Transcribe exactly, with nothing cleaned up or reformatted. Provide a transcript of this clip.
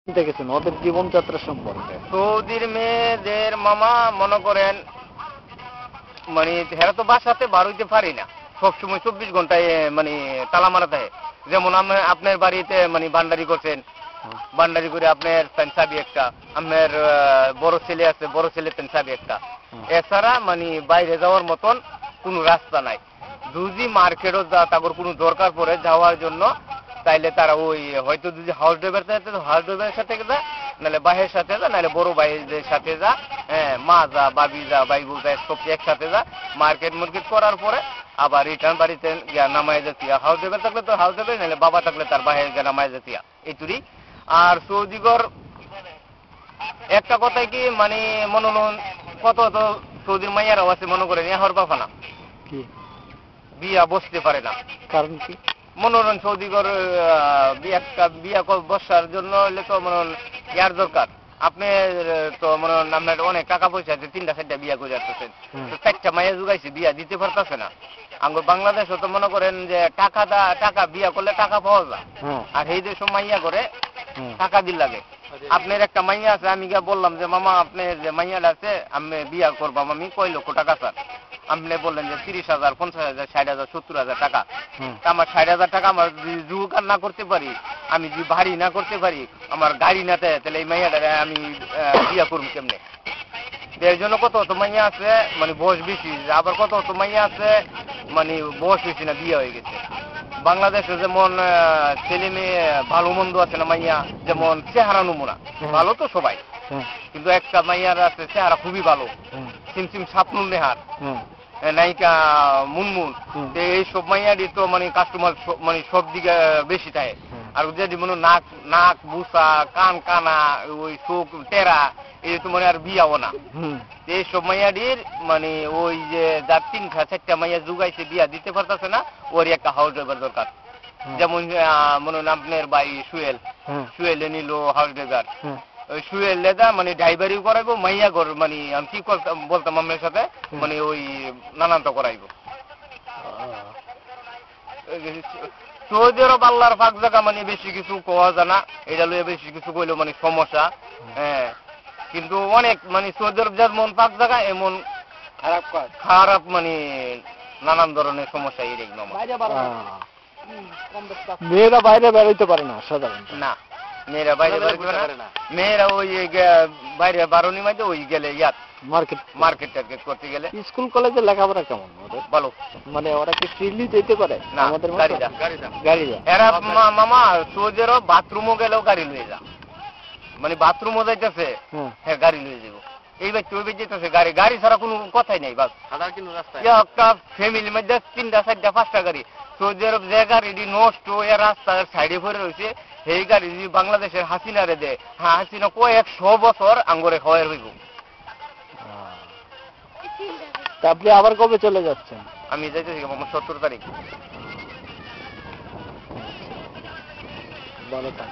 দেখেছেন ওদের জীবনযাত্রা সম্পর্কে? সৌদির মেয়েদের মামা মনে করেন মানে হেরা তো বাসাতে বার হইতে পারি না, সবসময় চব্বিশ ঘন্টায় মানে তালা মারা থাকে। যেমন আপনার বাড়িতে মানে বান্ডারি করছেন, বান্ডারি করে আপনার পেনসাবি একটা, আপনার বড় ছেলে আছে, বড় ছেলে পেনসাবি একটা। এছাড়া মানে বাইরে যাওয়ার মতন কোনো রাস্তা নাই। যদি মার্কেটও যা তারপর কোনো দরকার পড়ে যাওয়ার জন্য, তাইলে তারা ওই হয়তো যদি হাউস ড্রাইভার সাথে হাউস ড্রাইভারের সাথে যা, নাহলে ভাইয়ের সাথে যা, নাহলে বড় ভাইদের সাথে যা, হ্যাঁ মা যা, বাবি যা, ভাই বউ যা, সব একসাথে যা। মার্কেট মার্কেট করার পরে আবার রিটার্ন বাড়িতে গিয়া নামায় যেতিয়া। হাউস ড্রাইভার থাকলে তো হাউস ড্রাইভার, নাহলে বাবা থাকলে তার ভাইয়ের গিয়া নামায় যেতিয়া, এইটুরি। আর সৌদিগর একটা কথায় কি মানে মনে কত তো সৌদির মাইয়ারাও আছে মনে করেন এহর বাফানা কি বিয়া বসতে পারে না। কারণ কি? মনোরঞ্জন সৌদিগর একটা বিয়া বসার জন্য হলে তো মনে ইয়ার দরকার। আপনি তো মনে আপনার অনেক টাকা পয়সা আছে, তিনটা চারটা বিয়া করে আসতেছেন, চারটা মাইয়া জুগাইছে, বিয়া দিতে পারতেছে না। আমার বাংলাদেশও তো মনে করেন যে টাকা দা টাকা বিয়া করলে টাকা পাওয়া যায়, আর এই দেশ মাইয়া করে টাকা দিল লাগে। আপনার একটা মাইয়া আছে, আমি গিয়ে বললাম যে মামা আপনার যে মাইয়াটা আছে আমি বিয়া করবাম, আমি কয় লক্ষ টাকা স্যার। আপনি বললেন যে তিরিশ হাজার, পঞ্চাশ হাজার, ষাট হাজার, সত্তর হাজার টাকা। আমার ষাট হাজার টাকা আমার যদি জোগাড় না করতে পারি, আমি যদি ভারী না করতে পারি, আমার গাড়ি না থাকে, তাহলে এই মাইয়াটা আমি বিয়া করবো কেমনে? এর জন্য কত অত মাইয়া আছে মানে বয়স বেশি, আবার কত অত মাইয়া আছে মানে বয়স বেশি না, বিয়ে হয়ে গেছে। বাংলাদেশে যেমন ছেলে মেয়ে ভালো মন্দ আছে না মাইয়া, যেমন চেহারা নমুনা ভালো তো সবাই, কিন্তু একটা মাইয়ার আছে চেহারা খুবই ভালো, সিমসিম স্বপ্নুল নেহার, নায়িকা মুনমুন। এইসব মাইয়ারই তো মানে কাস্টমার মানে সব দিকে বেশি থাকে। আর যদি মনে নাক নাক বুসা, কান কানা, ওই চোখ টেরা, এই তো মানে আর বিয়াও না। এইসব মাইয়াটির মানে ওই যে যার তিনটা চারটা মাইয়া জুগাইছে বিয়া দিতে পারতেছে না, ওর একটা হাউস ড্রাইভার দরকার। যেমন মনে হয় আপনার ভাই সুয়েল, সুয়েলে নিল হাউস ড্রাইভার, ওই সুয়েল লেদা মানে ড্রাইভারি করাইবো, মাইয়া ঘর মানে আমি কি করতাম বলতাম আমার সাথে মানে ওই নানান্ত করাইবো। সৌদি আরব আল্লাহর ফাঁক জায়গা মানে বেশি কিছু কোয়া জানা, এটা লইয়া বেশি কিছু কইলেও মানে সমস্যা। হ্যাঁ, কিন্তু অনেক মানে সৌদি আরব যেমন ফাঁক জায়গা এমন খারাপ খারাপ মানে নানান ধরনের সমস্যা। এই দেখলাম মেয়েরা বাইরে বেরোইতে পারে না সাধারণত। না, মেয়েরা বাইরে বেরোতে পারে না। মেয়েরা ওই বাইরে বারোনি মাঝে ওই গেলে ইয়াত মার্কেট মার্কেট টার্গেট করতে গেলে। স্কুল কলেজে লেখাপড়া কেমন ওদের? ভালো। মানে ওরা কি ফ্রিলি যেতে পারে? না, আমাদের গাড়ি যা গাড়ি যা এরা মামা সৌদি আরব বাথরুমও গেলেও গাড়ি লয়ে যা, মানে বাথরুমও যাইতেছে হ্যাঁ গাড়ি লয়ে যাবো। এই ব্যক্তি ওই যেতেছে গাড়ি, গাড়ি ছাড়া কোনো কথাই নেই। বাস একটা ফ্যামিলির মধ্যে তিনটা চারটা পাঁচটা গাড়ি। সৌদি আরব যে গাড়ি নষ্ট হয়ে রাস্তার সাইডে পড়ে রয়েছে, সেই গাড়ি যদি বাংলাদেশের হাসিনারে দেয়, হ্যাঁ হাসিনা কয়েকশো বছর আঙ্গরে হয়ে রইব। আপনি আবার কবে চলে যাচ্ছেন? আমি যাইতেছি আমার সত্তর তারিখ। ভালো।